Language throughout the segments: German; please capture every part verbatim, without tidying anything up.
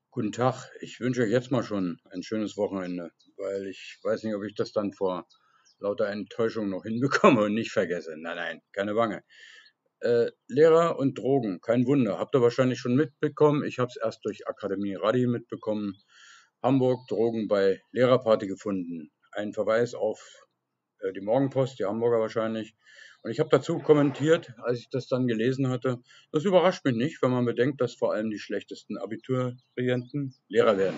Guten Tag, ich wünsche euch jetzt mal schon ein schönes Wochenende, weil ich weiß nicht, ob ich das dann vor lauter Enttäuschung noch hinbekomme und nicht vergesse. Nein, nein, keine Bange. Äh, Lehrer und Drogen, kein Wunder. Habt ihr wahrscheinlich schon mitbekommen. Ich habe es erst durch Akademie Radi mitbekommen. Hamburg, Drogen bei Lehrerparty gefunden. Ein Verweis auf äh, die Morgenpost, die Hamburger wahrscheinlich. Und ich habe dazu kommentiert, als ich das dann gelesen hatte, das überrascht mich nicht, wenn man bedenkt, dass vor allem die schlechtesten Abiturienten Lehrer werden.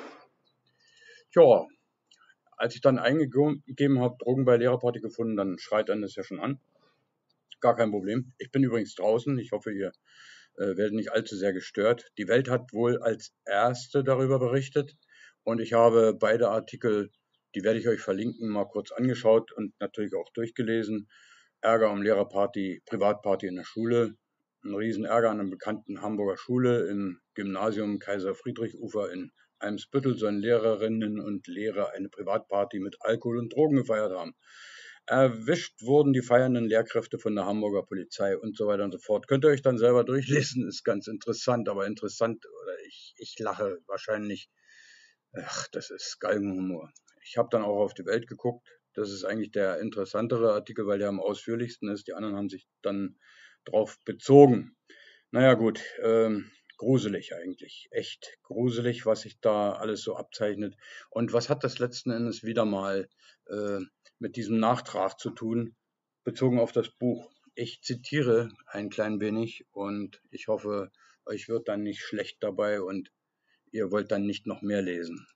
Tja, als ich dann eingegeben habe, Drogen bei Lehrerparty gefunden, dann schreit einen das ja schon an. Gar kein Problem. Ich bin übrigens draußen. Ich hoffe, ihr äh, werdet nicht allzu sehr gestört. Die Welt hat wohl als erste darüber berichtet und ich habe beide Artikel, die werde ich euch verlinken, mal kurz angeschaut und natürlich auch durchgelesen. Ärger um Lehrerparty, Privatparty in der Schule, ein Riesenärger an einer bekannten Hamburger Schule im Gymnasium Kaiser-Friedrich-Ufer in Eimsbüttel sollen Lehrerinnen und Lehrer eine Privatparty mit Alkohol und Drogen gefeiert haben. Erwischt wurden die feiernden Lehrkräfte von der Hamburger Polizei und so weiter und so fort. Könnt ihr euch dann selber durchlesen, ist ganz interessant, aber interessant, oder ich, ich lache wahrscheinlich, ach, das ist Galgenhumor. Ich habe dann auch auf die Welt geguckt. Das ist eigentlich der interessantere Artikel, weil der am ausführlichsten ist. Die anderen haben sich dann drauf bezogen. Naja gut, ähm, gruselig eigentlich. Echt gruselig, was sich da alles so abzeichnet. Und was hat das letzten Endes wieder mal äh, mit diesem Nachtrag zu tun, bezogen auf das Buch? Ich zitiere ein klein wenig und ich hoffe, euch wird dann nicht schlecht dabei und ihr wollt dann nicht noch mehr lesen.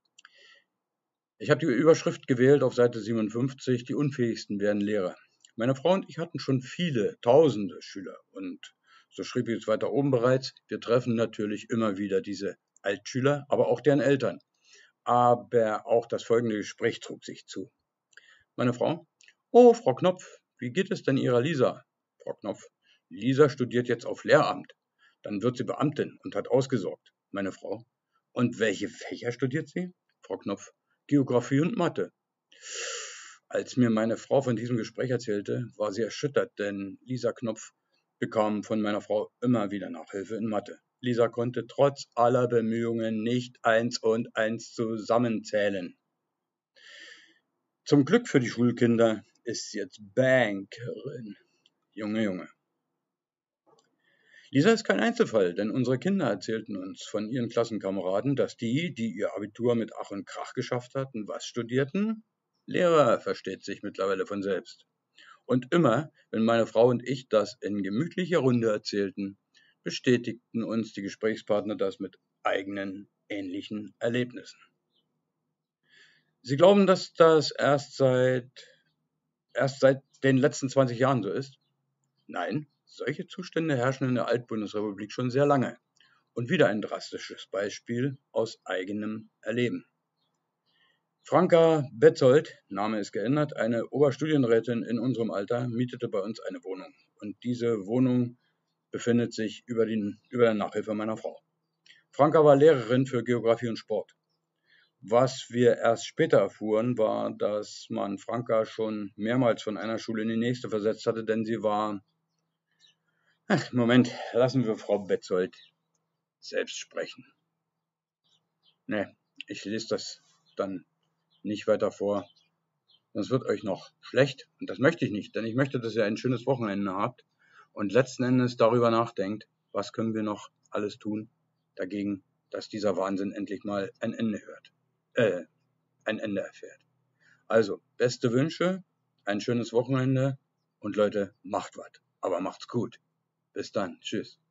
Ich habe die Überschrift gewählt auf Seite siebenundfünfzig, die Unfähigsten werden Lehrer. Meine Frau und ich hatten schon viele, tausende Schüler und so schrieb ich es weiter oben bereits, wir treffen natürlich immer wieder diese Altschüler, aber auch deren Eltern. Aber auch das folgende Gespräch trug sich zu. Meine Frau: Oh, Frau Knopf, wie geht es denn Ihrer Lisa? Frau Knopf: Lisa studiert jetzt auf Lehramt. Dann wird sie Beamtin und hat ausgesorgt. Meine Frau: Und welche Fächer studiert sie? Frau Knopf: Geographie und Mathe. Als mir meine Frau von diesem Gespräch erzählte, war sie erschüttert, denn Lisa Knopf bekam von meiner Frau immer wieder Nachhilfe in Mathe. Lisa konnte trotz aller Bemühungen nicht eins und eins zusammenzählen. Zum Glück für die Schulkinder ist sie jetzt Bankerin. Junge, Junge. Lisa ist kein Einzelfall, denn unsere Kinder erzählten uns von ihren Klassenkameraden, dass die, die ihr Abitur mit Ach und Krach geschafft hatten, was studierten? Lehrer, versteht sich mittlerweile von selbst. Und immer, wenn meine Frau und ich das in gemütlicher Runde erzählten, bestätigten uns die Gesprächspartner das mit eigenen ähnlichen Erlebnissen. Sie glauben, dass das erst seit erst seit den letzten zwanzig Jahren so ist? Nein, solche Zustände herrschen in der Altbundesrepublik schon sehr lange. Und wieder ein drastisches Beispiel aus eigenem Erleben. Franka Betzold, Name ist geändert, eine Oberstudienrätin in unserem Alter, mietete bei uns eine Wohnung. Und diese Wohnung befindet sich über, den, über der Nachhilfe meiner Frau. Franka war Lehrerin für Geographie und Sport. Was wir erst später erfuhren, war, dass man Franka schon mehrmals von einer Schule in die nächste versetzt hatte, denn sie war... Ach, Moment, lassen wir Frau Betzold selbst sprechen. Ne, ich lese das dann nicht weiter vor, sonst wird euch noch schlecht. Und das möchte ich nicht, denn ich möchte, dass ihr ein schönes Wochenende habt und letzten Endes darüber nachdenkt, was können wir noch alles tun dagegen, dass dieser Wahnsinn endlich mal ein Ende hört, äh, ein Ende erfährt. Also, beste Wünsche, ein schönes Wochenende und Leute, macht was, aber macht's gut. Bis dann, tschüss.